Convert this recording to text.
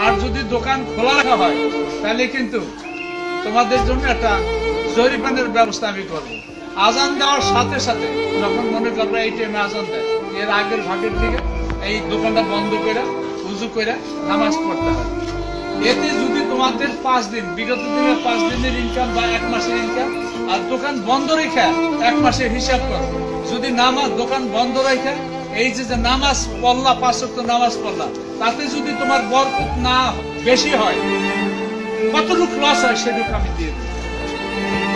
আর যদি দোকান খোলা রাখা হয় তাহলে কিন্তু তোমাদের জন্য একটা জরিমানার ব্যবস্থা আমি করবো। আজান দেওয়ার সাথে সাথে যখন মনে করবে এই টাইমে আজান দেয়, এর আগের ভাগের থেকে এই দোকানটা বন্ধ করে উজু করে নামাজ পড়তে হয়। এতে যদি তোমাদের 5 দিন, বিগত দিনে 5 দিনের ইনকাম বা 1 মাসের ইনকাম, আর দোকান বন্ধ রেখে 1 মাসের হিসাব করো, যদি নামাজ দোকান বন্ধ রেখে এই যে নামাজ পড়লা, 5 ওয়াক্ত নামাজ পড়লা, তাতে যদি তোমার বরকত না বেশি হয়, কতটুকু লস হয় সেটুকু আমি দিয়ে দেব।